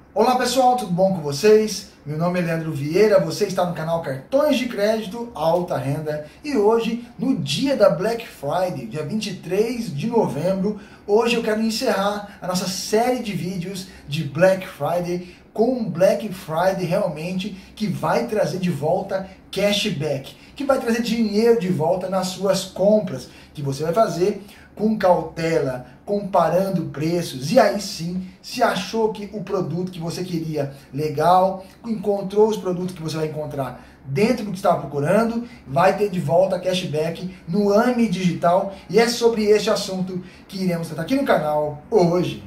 Olá pessoal, tudo bom com vocês? Meu nome é Leandro Vieira, você está no canal Cartões de Crédito Alta Renda e hoje, no dia da Black Friday, dia 23 de novembro, hoje eu quero encerrar a nossa série de vídeos de Black Friday com um Black Friday realmente que vai trazer de volta cashback, que vai trazer dinheiro de volta nas suas compras, que você vai fazer com cautela, comparando preços, e aí sim, se achou que o produto que você queria legal, encontrou os produtos que você vai encontrar dentro do que estava procurando, vai ter de volta cashback no AME Digital, e é sobre este assunto que iremos tratar aqui no canal hoje.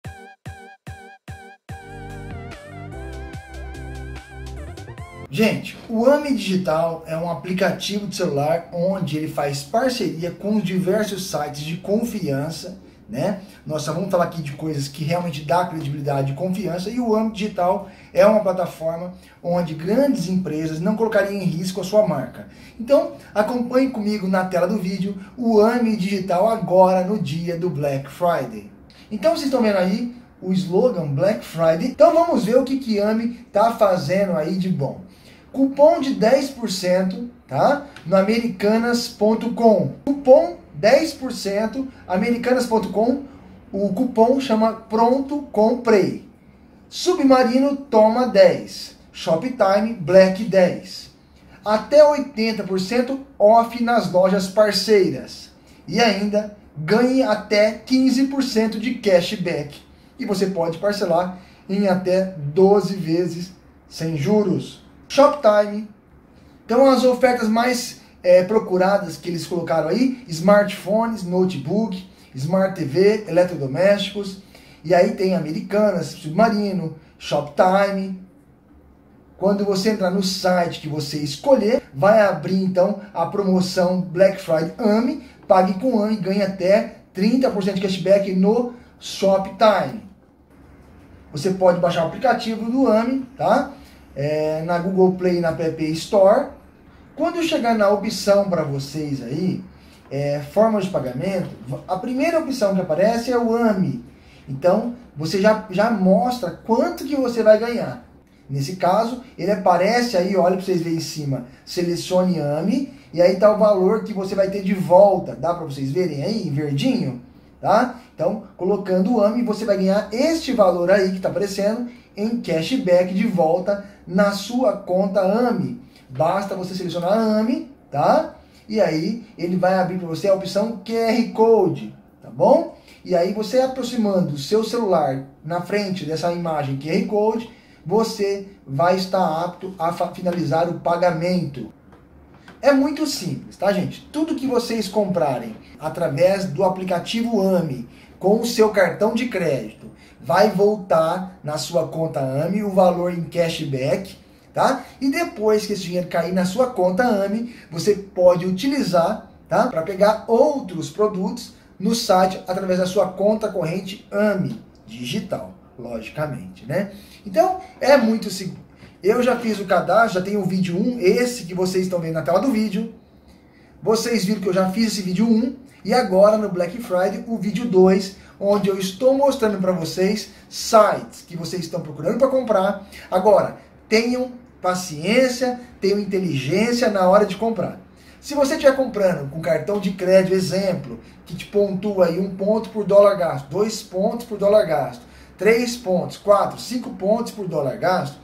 Gente, o AME Digital é um aplicativo de celular onde ele faz parceria com diversos sites de confiança, né? Nós só vamos falar aqui de coisas que realmente dá credibilidade e confiança, e o AME Digital é uma plataforma onde grandes empresas não colocariam em risco a sua marca. Então, acompanhe comigo na tela do vídeo o AME Digital agora no dia do Black Friday. Então, vocês estão vendo aí o slogan Black Friday. Então, vamos ver o que a AME está fazendo aí de bom. Cupom de 10%, tá? No Americanas.com. Cupom 10%, Americanas.com. O cupom chama Pronto Comprei. Submarino toma 10. Shoptime Black 10. Até 80% off nas lojas parceiras. E ainda ganhe até 15% de cashback. E você pode parcelar em até 12 vezes sem juros. Shoptime. Então as ofertas mais procuradas que eles colocaram aí: smartphones, notebook, smart TV, eletrodomésticos. E aí tem Americanas, Submarino, Shoptime. Quando você entrar no site que você escolher, vai abrir então a promoção Black Friday AME. Pague com AME e ganhe até 30% de cashback no Shoptime. Você pode baixar o aplicativo do AME, tá? Na Google Play e na App Store. Quando chegar na opção para vocês aí, forma de pagamento, a primeira opção que aparece é o AME. Então, você já mostra quanto que você vai ganhar. Nesse caso, ele aparece aí, olha para vocês verem em cima, selecione AME, e aí está o valor que você vai ter de volta. Dá para vocês verem aí, em verdinho? Tá? Então, colocando o AME, você vai ganhar este valor aí que está aparecendo em cashback de volta na sua conta AME. Basta você selecionar a AME, tá? E aí ele vai abrir para você a opção QR Code, tá bom? E aí você aproximando o seu celular na frente dessa imagem QR Code, você vai estar apto a finalizar o pagamento. É muito simples, tá, gente? Tudo que vocês comprarem através do aplicativo AME com o seu cartão de crédito vai voltar na sua conta AME o valor em cashback, tá? E depois que esse dinheiro cair na sua conta AME, você pode utilizar, tá? Para pegar outros produtos no site através da sua conta corrente AME digital, logicamente, né? Então, é muito simples. Eu já fiz o cadastro, já tenho o vídeo 1, esse que vocês estão vendo na tela do vídeo. Vocês viram que eu já fiz esse vídeo 1 e agora no Black Friday o vídeo 2, onde eu estou mostrando para vocês sites que vocês estão procurando para comprar. Agora, tenham paciência, tenham inteligência na hora de comprar. Se você estiver comprando com cartão de crédito, exemplo, que te pontua aí 1 ponto por dólar gasto, 2 pontos por dólar gasto, 3 pontos, 4, 5 pontos por dólar gasto,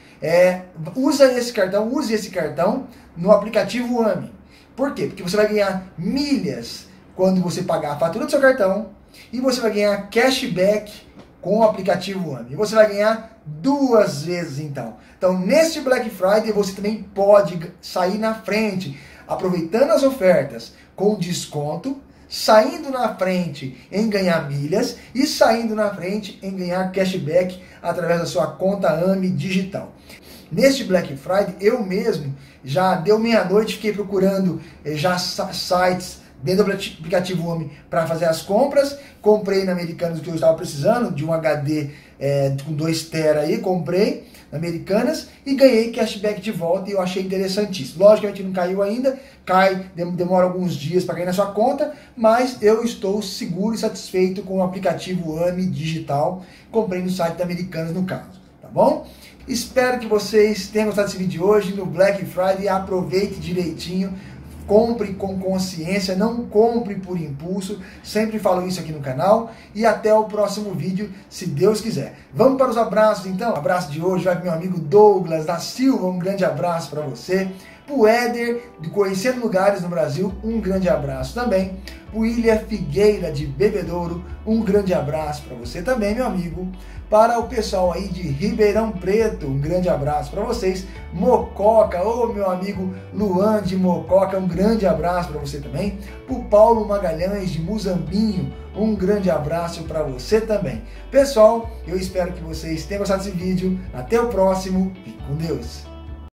use esse cartão no aplicativo AME. Por quê? Porque você vai ganhar milhas quando você pagar a fatura do seu cartão e você vai ganhar cashback com o aplicativo AME. E você vai ganhar 2 vezes então. Então, neste Black Friday, você também pode sair na frente, aproveitando as ofertas com desconto, saindo na frente em ganhar milhas e saindo na frente em ganhar cashback através da sua conta AME digital. Neste Black Friday, eu mesmo já deu meia-noite, fiquei procurando já sites dentro do aplicativo AME para fazer as compras. Comprei na Americanas o que eu estava precisando, de um HD com 2 TB aí, comprei na Americanas e ganhei cashback de volta e eu achei interessantíssimo. Logicamente não caiu ainda, demora alguns dias para cair na sua conta, mas eu estou seguro e satisfeito com o aplicativo AME Digital. Comprei no site da Americanas no caso. tá bom? Espero que vocês tenham gostado desse vídeo hoje no Black Friday. Aproveite direitinho, compre com consciência, não compre por impulso. Sempre falo isso aqui no canal. E até o próximo vídeo, se Deus quiser. Vamos para os abraços então. O abraço de hoje vai para meu amigo Douglas da Silva, um grande abraço para você. Para o Éder, de Conhecendo Lugares no Brasil, um grande abraço também. Para o William Figueira, de Bebedouro, um grande abraço para você também, meu amigo. Para o pessoal aí de Ribeirão Preto, um grande abraço para vocês. Mococa, meu amigo Luan de Mococa, um grande abraço para você também. Para o Paulo Magalhães de Muzambinho, um grande abraço para você também. Pessoal, eu espero que vocês tenham gostado desse vídeo. Até o próximo. Fique com Deus.